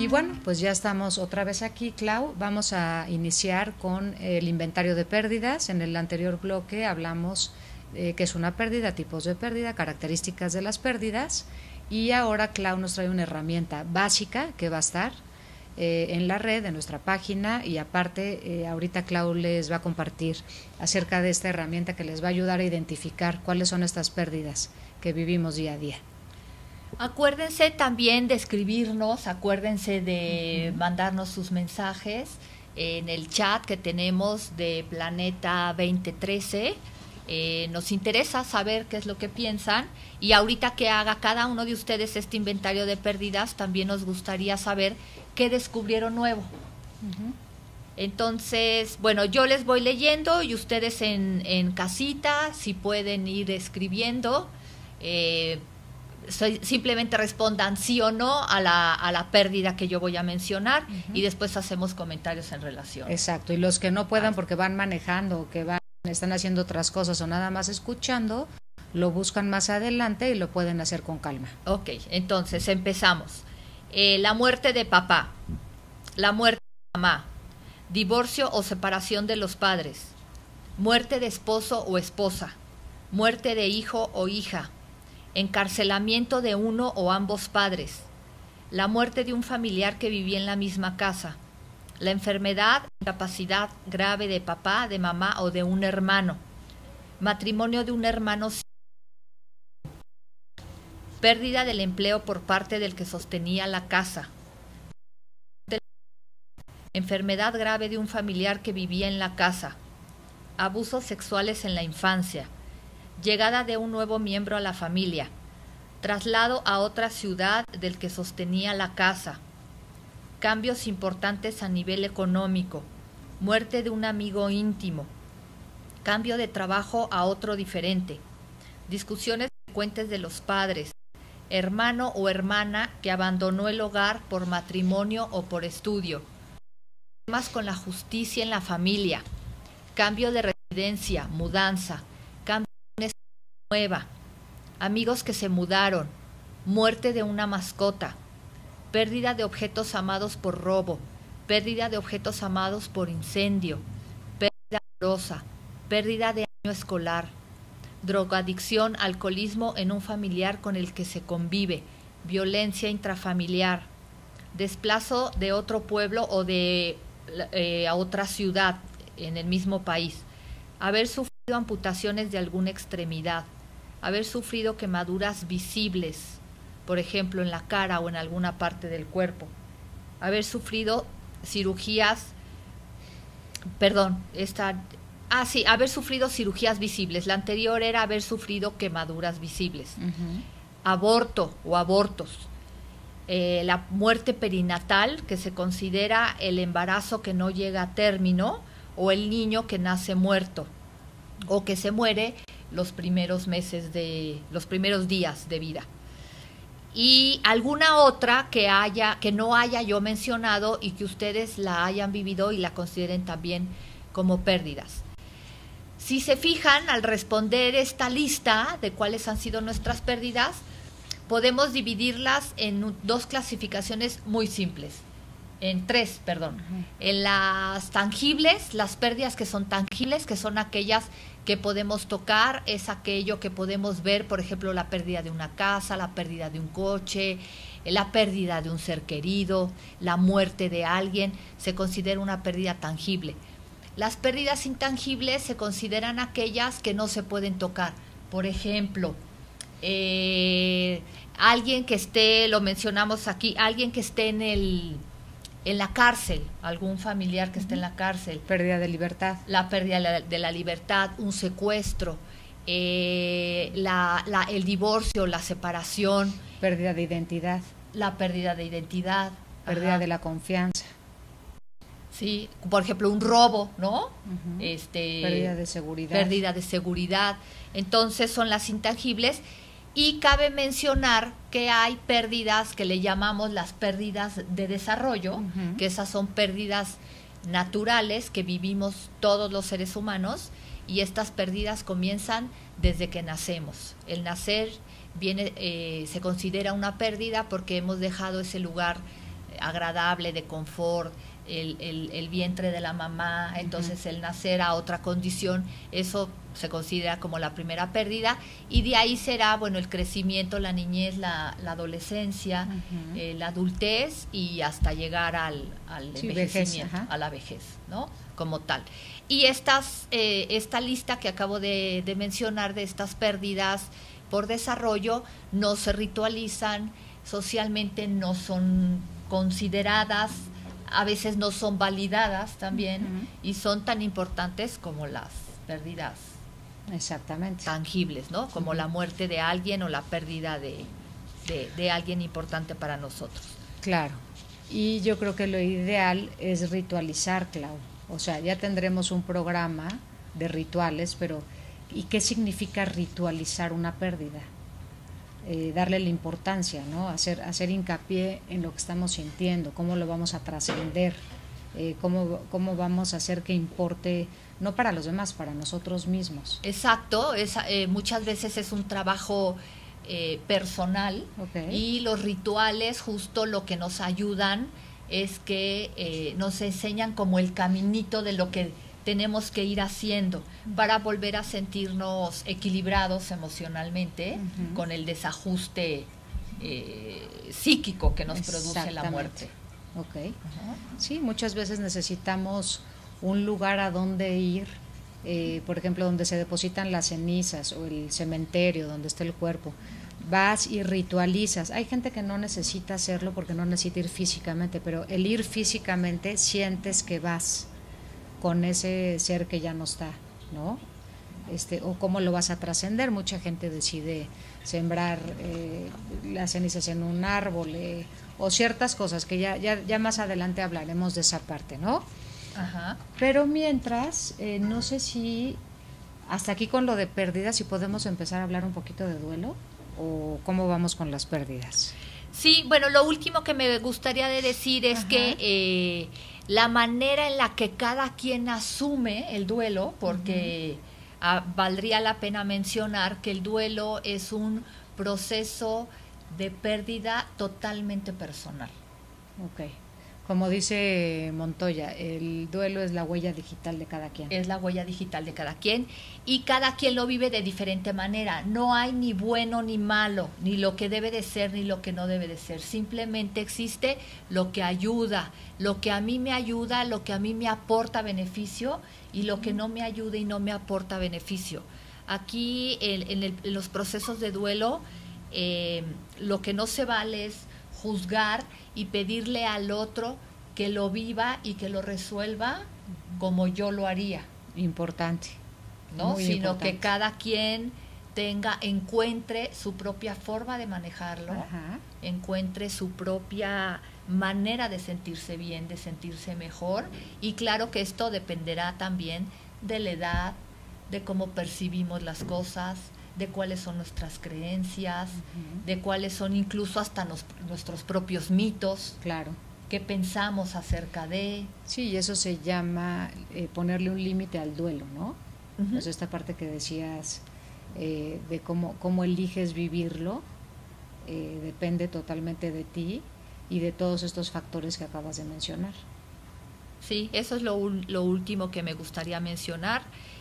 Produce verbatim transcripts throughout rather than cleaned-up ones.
Y bueno, pues ya estamos otra vez aquí, Clau. Vamos a iniciar con el inventario de pérdidas. En el anterior bloque hablamos eh, qué es una pérdida, tipos de pérdida, características de las pérdidas. Y ahora Clau nos trae una herramienta básica que va a estar eh, en la red, en nuestra página. Y aparte, eh, ahorita Clau les va a compartir acerca de esta herramienta que les va a ayudar a identificar cuáles son estas pérdidas que vivimos día a día. Acuérdense también de escribirnos, acuérdense de uh-huh. mandarnos sus mensajes en el chat que tenemos de Planeta veinte trece. Eh, nos interesa saber qué es lo que piensan, y ahorita que haga cada uno de ustedes este inventario de pérdidas, también nos gustaría saber qué descubrieron nuevo. Uh-huh. Entonces, bueno, yo les voy leyendo y ustedes en, en casita, si pueden ir escribiendo, eh, simplemente respondan sí o no a la, a la pérdida que yo voy a mencionar, uh-huh. y después hacemos comentarios en relación. Exacto, y los que no puedan porque van manejando o que van, están haciendo otras cosas o nada más escuchando, lo buscan más adelante y lo pueden hacer con calma. Ok, entonces empezamos. Eh, la muerte de papá, la muerte de mamá, divorcio o separación de los padres, muerte de esposo o esposa, muerte de hijo o hija, encarcelamiento de uno o ambos padres, la muerte de un familiar que vivía en la misma casa, la enfermedad, incapacidad grave de papá, de mamá o de un hermano, matrimonio de un hermano, pérdida del empleo por parte del que sostenía la casa, enfermedad grave de un familiar que vivía en la casa, abusos sexuales en la infancia, llegada de un nuevo miembro a la familia, traslado a otra ciudad del que sostenía la casa, cambios importantes a nivel económico, muerte de un amigo íntimo, cambio de trabajo a otro diferente, discusiones frecuentes de los padres, hermano o hermana que abandonó el hogar por matrimonio o por estudio, problemas con la justicia en la familia, cambio de residencia, mudanza, cambio nueva, amigos que se mudaron, muerte de una mascota, pérdida de objetos amados por robo, pérdida de objetos amados por incendio, pérdida amorosa, pérdida de año escolar, drogadicción, alcoholismo en un familiar con el que se convive, violencia intrafamiliar, desplazo de otro pueblo o de eh, a otra ciudad en el mismo país, haber sufrido amputaciones de alguna extremidad, haber sufrido quemaduras visibles, por ejemplo en la cara o en alguna parte del cuerpo, haber sufrido cirugías, perdón, esta, ah sí, haber sufrido cirugías visibles, la anterior era haber sufrido quemaduras visibles, uh-huh. aborto o abortos, eh, la muerte perinatal, que se considera el embarazo que no llega a término, o el niño que nace muerto, o que se muere los primeros meses de, los primeros días de vida. Y alguna otra que haya, que no haya yo mencionado y que ustedes la hayan vivido y la consideren también como pérdidas. Si se fijan, al responder esta lista de cuáles han sido nuestras pérdidas, podemos dividirlas en dos clasificaciones muy simples. En tres, perdón. Uh-huh. En las tangibles, las pérdidas que son tangibles, que son aquellas que podemos tocar, es aquello que podemos ver, por ejemplo, la pérdida de una casa, la pérdida de un coche, la pérdida de un ser querido, la muerte de alguien, se considera una pérdida tangible. Las pérdidas intangibles se consideran aquellas que no se pueden tocar. Por ejemplo, eh, alguien que esté, lo mencionamos aquí, alguien que esté en el... en la cárcel, algún familiar que uh-huh. esté en la cárcel. Pérdida de libertad. La pérdida de la, de la libertad, un secuestro, eh, la, la, el divorcio, la separación. Pérdida de identidad. La pérdida de identidad. Pérdida Ajá. de la confianza. Sí, por ejemplo, un robo, ¿no? Uh-huh. Este, pérdida de seguridad. Pérdida de seguridad. Entonces son las intangibles. Y cabe mencionar que hay pérdidas que le llamamos las pérdidas de desarrollo, uh-huh. que esas son pérdidas naturales que vivimos todos los seres humanos, y estas pérdidas comienzan desde que nacemos. El nacer viene, eh, se considera una pérdida porque hemos dejado ese lugar agradable, de confort, el, el, el vientre de la mamá, entonces uh-huh. el nacer a otra condición, eso se considera como la primera pérdida, y de ahí será, bueno, el crecimiento, la niñez, la, la adolescencia, uh-huh. eh, la adultez, y hasta llegar al, al sí, envejecimiento, vejez, a la vejez, ¿no? Como tal. Y estas, eh, esta lista que acabo de, de mencionar de estas pérdidas por desarrollo no se ritualizan, socialmente no son consideradas, a veces no son validadas también, uh-huh. y son tan importantes como las pérdidas exactamente tangibles, ¿no? Como uh-huh. la muerte de alguien o la pérdida de, de, de alguien importante para nosotros. Claro, y yo creo que lo ideal es ritualizar, Clau. O sea, ya tendremos un programa de rituales, pero ¿y qué significa ritualizar una pérdida? Eh, darle la importancia, ¿no? Hacer, hacer hincapié en lo que estamos sintiendo, cómo lo vamos a trascender, eh, cómo, cómo vamos a hacer que importe, no para los demás, para nosotros mismos. Exacto, es, eh, muchas veces es un trabajo eh, personal, okay. y los rituales justo lo que nos ayudan es que eh, nos enseñan como el caminito de lo que tenemos que ir haciendo para volver a sentirnos equilibrados emocionalmente, uh-huh. con el desajuste eh, psíquico que nos produce la muerte. Okay. Uh-huh. Sí, muchas veces necesitamos un lugar a donde ir, eh, por ejemplo, donde se depositan las cenizas, o el cementerio donde está el cuerpo. Vas y ritualizas. Hay gente que no necesita hacerlo porque no necesita ir físicamente, pero el ir físicamente sientes que vas con ese ser que ya no está, ¿no? Este, o cómo lo vas a trascender. Mucha gente decide sembrar eh, las cenizas en un árbol, eh, o ciertas cosas que ya, ya, ya más adelante hablaremos de esa parte, ¿no? Ajá. Pero mientras, eh, no sé si hasta aquí con lo de pérdidas, si podemos empezar a hablar un poquito de duelo, o cómo vamos con las pérdidas. Sí, bueno, lo último que me gustaría de decir es Ajá. que eh, la manera en la que cada quien asume el duelo, porque uh-huh. ah, valdría la pena mencionar que el duelo es un proceso de pérdida totalmente personal. Ok. Como dice Montoya, el duelo es la huella digital de cada quien. Es la huella digital de cada quien, y cada quien lo vive de diferente manera. No hay ni bueno ni malo, ni lo que debe de ser ni lo que no debe de ser. Simplemente existe lo que ayuda, lo que a mí me ayuda, lo que a mí me aporta beneficio, y lo que no me ayuda y no me aporta beneficio. Aquí el, en, el, en los procesos de duelo, eh, lo que no se vale es juzgar y pedirle al otro que lo viva y que lo resuelva como yo lo haría. Importante. ¿No? Muy Sino importante. que cada quien tenga, encuentre su propia forma de manejarlo, Ajá. encuentre su propia manera de sentirse bien, de sentirse mejor, y claro que esto dependerá también de la edad, de cómo percibimos las cosas, de cuáles son nuestras creencias, uh-huh. de cuáles son incluso hasta nos, nuestros propios mitos. Claro. ¿Qué pensamos acerca de? Sí, y eso se llama eh, ponerle un límite al duelo, ¿no? Uh-huh. Pues esta parte que decías eh, de cómo, cómo eliges vivirlo, eh, depende totalmente de ti y de todos estos factores que acabas de mencionar. Sí, eso es lo, lo último que me gustaría mencionar.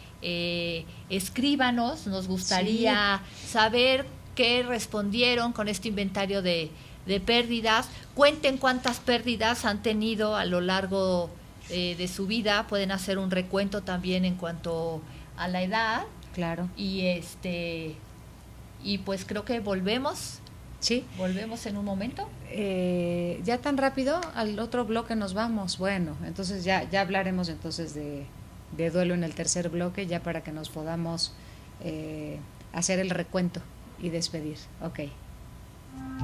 Eh, escríbanos, nos gustaría sí. saber qué respondieron con este inventario de, de pérdidas. Cuenten cuántas pérdidas han tenido a lo largo eh, de su vida. Pueden hacer un recuento también en cuanto a la edad. Claro. Y este y pues creo que volvemos. Sí. Volvemos en un momento. Eh, ya tan rápido al otro bloque nos vamos. Bueno, entonces ya ya hablaremos entonces de de duelo en el tercer bloque, ya para que nos podamos eh, hacer el recuento y despedir. Ok.